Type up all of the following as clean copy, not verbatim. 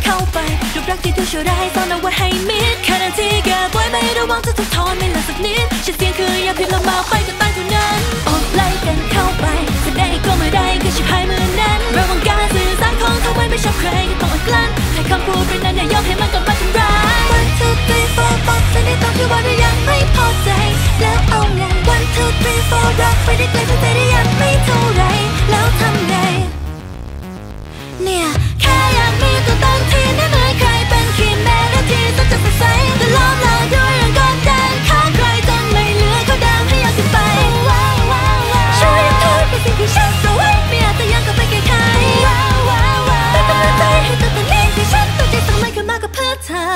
เข้าไปรูปรักที่ดูชั่วร้ายซ่อนเอาไว้ให้มิดขณะที่แกไว้ไม่ระวังจะถูกทอนไม่ละสักนิดฉันเสียงคืออย่าพิมพ์ลงมาไปก็ตายเท่านั้นอดไล่กันเข้าไปจะได้ก็ไม่ได้คือชิบหายมือนั้นระวังการสื่อสารของเธอไว้ไม่ชอบใครก็ต้องอดกลั้นให้คำพูดเป็นนั้นอย่ายอมให้มันกลับมาทำร้าย One two three four บอกเธอในตอนที่ว่าเรายังไม่พอใจแล้วเอาไง One two three four รักไปได้ไกลแต่ได้ยังไม่เท่าไรแล้วทำไงเนี่ยแค่อยากมีตัวตนที่ไม่เหมือนใครเป็นคีย์แมโลดี้สุดจะใสแต่ล้อมเราด้วยเรื่องกดดันข้างใครจนไม่เหลือเขาดำให้อยากขึ้นไปช่วยยกโทษเป็นสิ่งที่ฉันรู้ไว้ไม่อาจจะยังกลับไปแก้ไขเป็นกำลังใจให้ตัวตนนี้ที่ฉันตั้งใจสั่งมันขึ้นมาก็เพื่อเธอ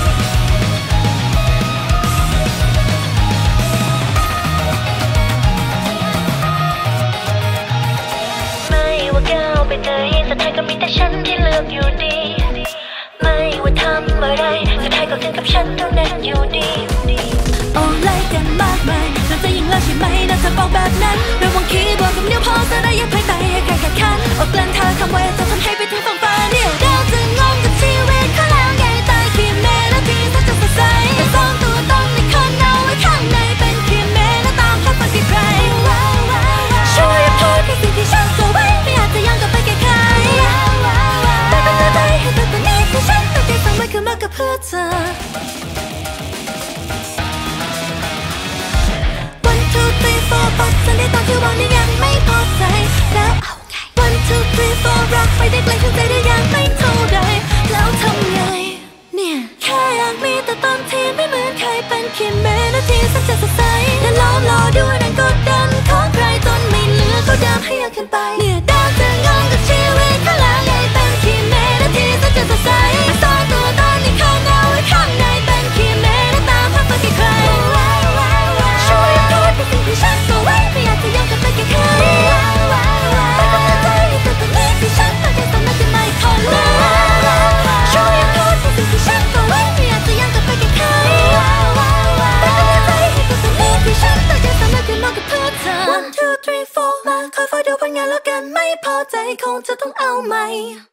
ไปไหนสุดท้ายก็มีแต่ฉันที่เลือกอยู่ดีไม่ว่าทำอะไรสุดท้ายก็ถึงกับฉันเท่านั้นอยู่ดีโอ้ไล่กันมากมายเราจะยิงแล้วใช่ไหมน่าจะบอกแบบนั้นระวังคีย์บอร์ดกับนิ้วพอจะได้ยังภายในใครขัดขันอดกลั้นเธอคำว่าจะทำให้ไปถึงฝั่งฝันเนี่ยเราจะงงกับชีวิตเขาแล้วไงใต้คีย์เมโลดี้สุดจะสดใสแต่ซ่อนตัวตนในคนเอาไว้ข้างในเป็นคีย์เมโลดี้ตามพัดไปที่ใครช่วยพูดให้สิ่งที่ฉันตัวไว้ไม่อาจจะยังกลับไปแก้ไขแต่เป็นอะไรให้ตัวตนนี้ที่ฉันตั้งใจสั่งไว้คือมากับเพื่อเธอ One two three four บอกฉันได้ตอนที่ว่านี่ยังไม่พอใจแล้วเอาไง One two three four รักไปได้ไกลถึงใจได้ยังไม่เท่าไรแล้วทำไงเนี่ยแค่อยากมีตัวตนที่ไม่เหมือนใครเป็นคีย์เมโลดี้สักจะสดใสแต่ล้อมรอด้วยแรงกดดันของใครจนไม่เหลือเขาดำให้อยากขึ้นไปเนี่ยดาวจะงงกับชีวิตเขาแล้วไงเป็นคีย์เมโลดี้สักจะสดใสแต่ซ่อนตัวตนในข้างเอาไว้ข้างในเป็นคีย์เมโลดี้ตามพัดไปที่ใครช่วยพูดเป็นสิ่งที่ฉันตัวไว้ไม่อยากจะยังกลับไปแก้ไขแต่ก็ไม่ใจให้ตัวตนนี้ที่ฉันตั้งใจสั่งมันจะไม่ทนแล้วช่วยพูดเป็นสิ่งที่ฉันตัวไว้ไม่อยากจะยังกลับไปแก้ไขแต่ก็ไม่ใจให้ตัวตนนี้ที่ฉันตั้งใจสั่งมันจะมากับเพื่อเธอ One two three four มาคอยเฝ้าดูผลงานแล้วกันไม่พอใจคงจะต้องเอาใหม่